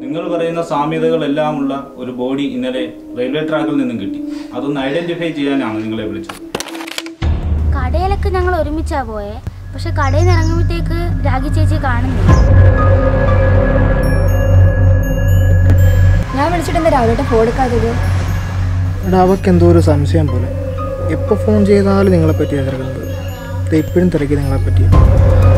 നിങ്ങൾ പറയുന്ന സാമ്യതകളെല്ലാം ഉള്ള ഒരു ബോഡി ഇന്നലെ റെയിൽവേ ട്രാക്കിൽ നിന്നും കിട്ടി. അതൊന്ന് ഐഡന്റിഫൈ ചെയ്യാനാണ് നിങ്ങളെ വിളിച്ചത്. കടയിലൊക്കെ ഞങ്ങൾ ഒരുമിച്ചാ പോയേ. പക്ഷെ കടയിൽ നിന്ന് ഇറങ്ങുമ്പോഴത്തേക്ക് രാഗി ചേച്ചി കാണുന്നില്ല. ഞാൻ വിളിച്ചിട്ട് എന്താ രാവിലെ ഫോൺ എടുക്കാത്തത്? എടാ, അവർക്ക് എന്തോ ഒരു സംശയം പോലെ. എപ്പോൾ ഫോൺ ചെയ്താലും നിങ്ങളെപ്പറ്റി തിരക്കുന്നത്. ഇപ്പോഴും തിരക്കി നിങ്ങളെപ്പറ്റി.